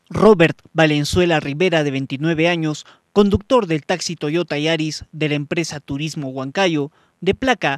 Robert Valenzuela Rivera, de 29 años, conductor del taxi Toyota Yaris de la empresa Turismo Huancayo, de placa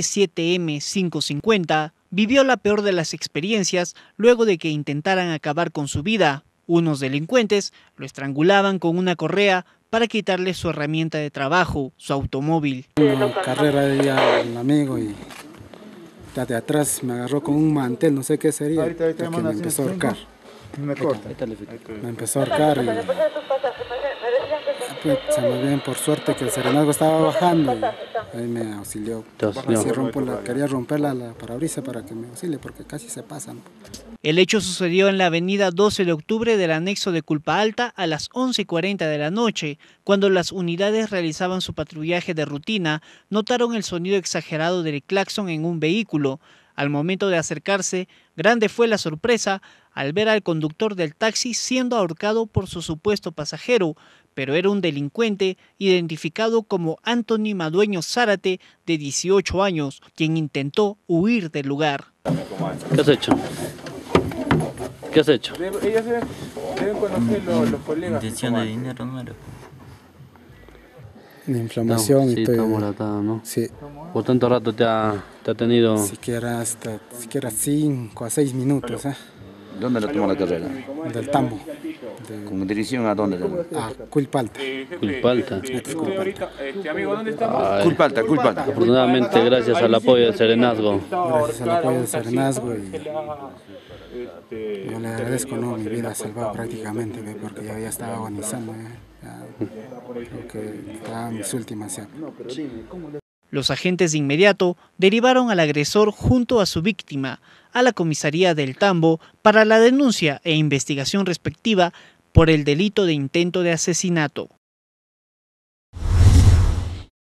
B7M550, vivió la peor de las experiencias luego de que intentaran acabar con su vida. Unos delincuentes lo estrangulaban con una correa para quitarle su herramienta de trabajo, su automóvil. Una carrera de al amigo y de atrás me agarró con un mantel, no sé qué sería, porque me empezó a ahorcar. Me empezó a ahorcar y pues, se me ven por suerte que el serenazgo estaba bajando y ahí me auxilió. Así quería romper la parabrisas para que me auxilie porque casi se pasan. El hecho sucedió en la avenida 12 de octubre del anexo de Culpa Alta a las 11:40 de la noche. Cuando las unidades realizaban su patrullaje de rutina, notaron el sonido exagerado del claxon en un vehículo. Al momento de acercarse, grande fue la sorpresa al ver al conductor del taxi siendo ahorcado por su supuesto pasajero, pero era un delincuente identificado como Anthony Madueño Zárate, de 18 años, quien intentó huir del lugar. ¿Qué has hecho? ¿Qué has hecho? Ellos deben conocer los colegas. Intención de dinero, no era. De inflamación No, y sí, todo. está moratado, ¿no? Sí. ¿Por tanto rato te ha tenido? Siquiera 5 a 6 minutos. ¿Dónde le tomó la carrera? Del Tambo. ¿Con dirección a dónde? A Culpa Alta. Culpa Alta. Amigo, ¿dónde estamos? Culpa Alta. Afortunadamente, gracias al apoyo del serenazgo. Gracias al apoyo del serenazgo y yo le agradezco, ¿no? Mi vida salvada prácticamente, ¿ve? Porque ya estaba agonizando. Ya, creo que estaba en mis últimas ya. Los agentes de inmediato derivaron al agresor junto a su víctima a la comisaría del Tambo para la denuncia e investigación respectiva por el delito de intento de asesinato.